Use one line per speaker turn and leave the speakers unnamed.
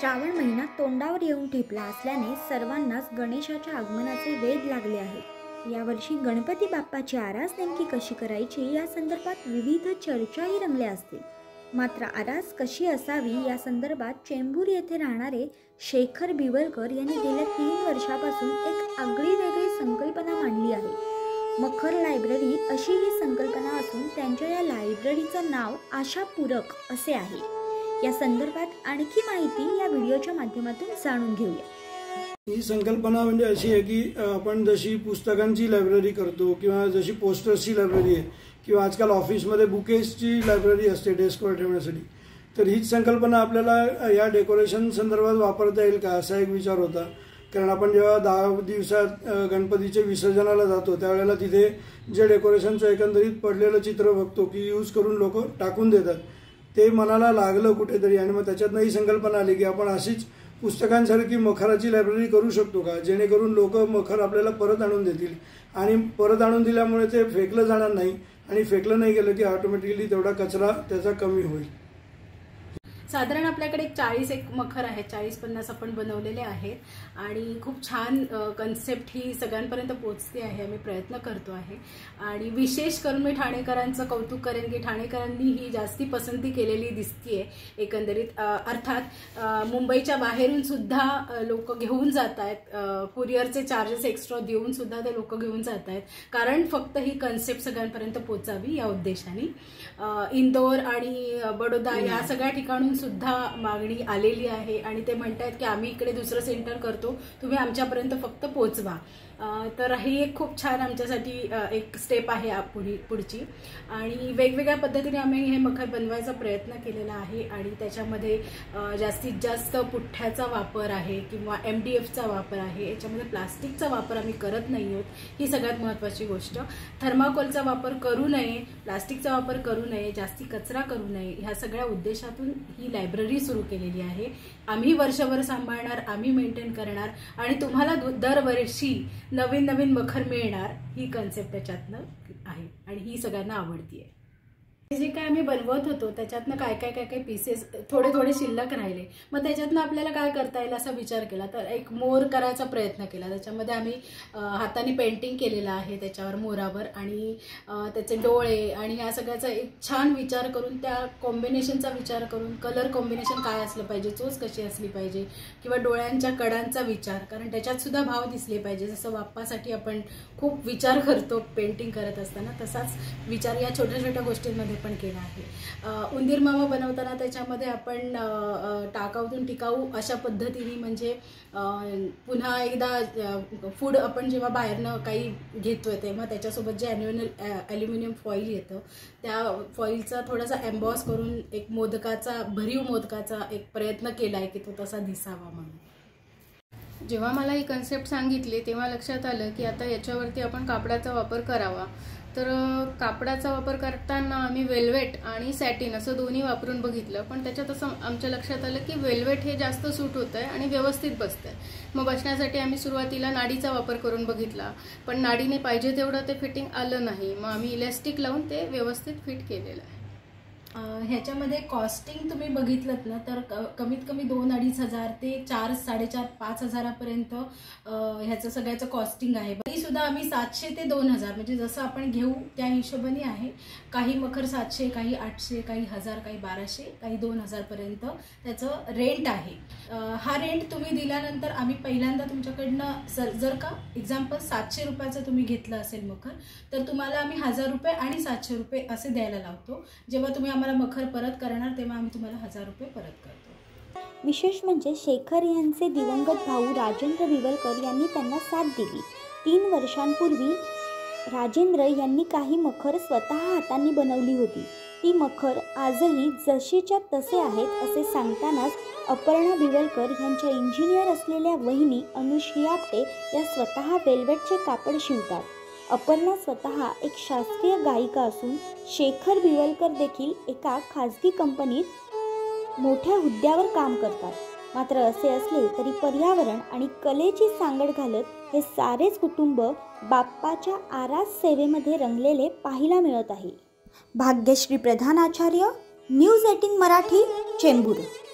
श्रावण महिना तोंडावर येऊन ठेपला असल्याने सर्वांनाच गणेशाच्या आगमनाचे वेध लागले आहेत। यावर्षी गणपती बाप्पाची आरास नेमकी कशी करायची या संदर्भात विविध चर्चाही रंगल्या असतील। मात्र आरास कशी असावी या संदर्भात चेंबूर येथे राहणारे शेखर बिवलकर यांनी गेल्या 3 वर्षापासून एक आगळीवेगळी संकल्पना मांडली आहे। मखर लायब्ररी अशी ही संकल्पना असून त्यांच्या या लायब्ररीचं नाव आशापूरक असे आहे। या संदर्भात आणखी माहिती या व्हिडिओच्या माध्यमातून जाणून घेऊया।
ही संकल्पना म्हणजे अशी आहे की आपण जशी पुस्तकांची लायब्ररी करतो किंवा जशी पोस्टर्सची लायब्ररी आहे किंवा आजकाल ऑफिसमध्ये बुकेसची लायब्ररी असते डेस्कवर ठेवण्यासाठी, तर हीच संकल्पना आपल्याला या डेकोरेशन संदर्भात वापरता येईल का असा एक विचार होता। कारण आपण जेव्हा 10 दिवसात गणपतीचे विसर्जनाला जातो त्यावेळेला तिथे जे डेकोरेशनचं एकंदरीत पडलेलं चित्र बघतो की यूज करून लोक टाकून देतात, ते मनाला लागलं कुठेतरी आणि मग त्याच्यातनं ही संकल्पना आली की आपण अशीच पुस्तकांसारखी मखराची लायब्ररी करू शकतो का, जेणेकरून लोक मखर आपल्याला परत आणून देतील आणि परत आणून दिल्यामुळे ते फेकलं जाणार नाही आणि फेकलं नाही गेलं की ऑटोमॅटिकली तेवढा कचरा त्याचा कमी होईल।
साधारण आपल्याकडे 40 एक मखर आहेत, 40-50 आपण बनवलेले आहेत आणि खूप छान कन्सेप्ट ही सगळ्यांपर्यंत पोहोचते आहे। आम्ही प्रयत्न करतो आहे आणि विशेष करून मी ठाणेकरांचं कौतुक करेन की ठाणेकरांनी ही जास्ती पसंती केलेली दिसतीये एकंदरीत। अर्थात मुंबईच्या बाहेरून सुद्धा लोक घेऊन जात आहेत, कुरिअरचे चार्जेस एक्स्ट्रा देऊन सुद्धा ते लोक घेऊन जात आहेत, कारण फक्त ही कन्सेप्ट सगळ्यांपर्यंत पोहोचावी या उद्देशाने। इंदोर आणि बडोदा या सगळ्या ठिकाणून सुद्धा मागणी आलेली आहे आणि ते म्हणतात की आम्ही इकडे दुसरं सेंटर करतो, तुम्ही आमच्यापर्यंत फक्त पोहोचवा। तर ही एक खूप छान आमच्यासाठी एक स्टेप आहे पुढची आणि वेगवेगळ्या पद्धतीने आम्ही हे मखर बनवायचा प्रयत्न केलेला आहे आणि त्याच्यामध्ये जास्तीत जास्त पुठ्ठ्याचा वापर आहे किंवा MDFचा वापर आहे। याच्यामध्ये प्लास्टिकचा वापर आम्ही करत नाही आहोत, ही सगळ्यात महत्त्वाची गोष्ट। थर्माकोलचा वापर करू नये, प्लास्टिकचा वापर करू नये, जास्ती कचरा करू नये, ह्या सगळ्या उद्देशातून ही लायब्ररी सुरू केलेली आहे। आम्ही वर्षभर सांभाळणार, आम्ही मेंटेन करणार आणि तुम्हाला दरवर्षी नवीन नवीन मखर मिळणार, ही कन्सेप्ट त्याच्यातनं आहे आणि ही सगळ्यांना आवडतीये। जे काय आम्ही बनवत होतो त्याच्यातनं काय पीसेस थोडे शिल्लक राहिले, मग त्याच्यातनं आपल्याला काय करता येईल असा विचार केला, तर एक मोर करायचा प्रयत्न केला। त्याच्यामध्ये आम्ही हाताने पेंटिंग केलेलं आहे त्याच्यावर मोरावर आणि त्याचे डोळे आणि ह्या सगळ्याचा एक छान विचार करून, त्या कॉम्बिनेशनचा विचार करून, कलर कॉम्बिनेशन काय असलं पाहिजे, चोच कशी असली पाहिजे किंवा डोळ्यांच्या कडांचा विचार, कारण त्याच्यात सुद्धा भाव दिसले पाहिजे। जसं बाप्पासाठी आपण खूप विचार करतो पेंटिंग करत असताना, तसाच विचार या छोट्या छोट्या गोष्टींमध्ये पण केला आहे। उंदीर मामा बनवताना त्याच्यामध्ये आपण टाकाऊतून टिकाऊ अशा पद्धतीने, म्हणजे पुन्हा एकदा फूड आपण जेव्हा बाहेरनं काही घेतोय तेव्हा त्याच्यासोबत जे ॲल्युमिनियम फॉईल येतं त्या फॉईलचा थोडासा एम्बॉस करून एक भरीव मोदकाचा एक प्रयत्न केला आहे की तो तसा दिसावा म्हणून।
जेव्हा मला ही कन्सेप्ट सांगितली तेव्हा लक्षात आलं की आता याच्यावरती आपण कापडाचा वापर करावा। तर कापडाचा वापर करताना आम्ही वेल्वेट आणि सॅटिन असं दोन्ही वापरून बघितलं, पण त्याच्यात असं आमच्या लक्षात आलं की वेल्वेट हे जास्त सूट होतं आहे आणि व्यवस्थित बसतं आहे। मग बसण्यासाठी आम्ही सुरुवातीला नाडीचा वापर करून बघितला, पण नाडीने पाहिजे तेवढं ते फिटिंग आलं नाही, मग आम्ही इलॅस्टिक लावून ते व्यवस्थित फिट केलेलं आहे।
ह्याच्यामध्ये कॉस्टिंग तुम्ही बघितलं ना तर कमीत कमी 2-2.5 हजार ते 4-4.5-5 हजारापर्यंत ह्याचं सगळ्याचं कॉस्टिंग आहे। तरी सुद्धा आम्ही 700 ते 2000 म्हणजे जसं आपण घेऊ त्या हिशोबाने आहे। काही मखर 700, काही 800, काही 1000, काही 1200, काही 2000 पर्यंत त्याचं रेंट आहे। हा रेंट तुम्ही दिल्यानंतर आम्ही पहिल्यांदा तुमच्याकडनं जर का एक्झाम्पल 700 रुपयाचं तुम्ही घेतलं असेल मखर, तर तुम्हाला आम्ही 1000 रुपये आणि 700 रुपये असे द्यायला लावतो। जेव्हा तुम्ही आम्हाला मखर परत करणार तेव्हा आम्ही तुम्हाला 1000 रुपये परत करतो।
विशेष म्हणजे शेखर यांचे दिवंगत भाऊ राजेंद्र बिवलकर यांनी त्यांना साथ दिली। 3 वर्षांपूर्वी राजेंद्र यांनी काही मखर स्वतः हातांनी बनवली होती। ती मखर आजही जशीच्या तसे आहेत असे सांगतानाच अपर्णा बिवलकर यांच्या इंजिनियर असलेल्या वहिनी अनुश्री आपटे या स्वतः वेल्वेटचे कापड शिवतात। अपर्णा स्वतः एक शास्त्रीय गायिका असून शेखर बिवलकर देखील एका खाजगी कंपनीत मोठ्या हुद्द्यावर काम करतात। मात्र असे असले तरी पर्यावरण आणि कलेची सांगड घालत हे सारेच कुटुंब बाप्पाच्या आरास सेवेमध्ये रंगलेले पाहायला मिळत आहे। भाग्यश्री प्रधान आचार्य, न्यूज 18 मराठी, चेंबूर।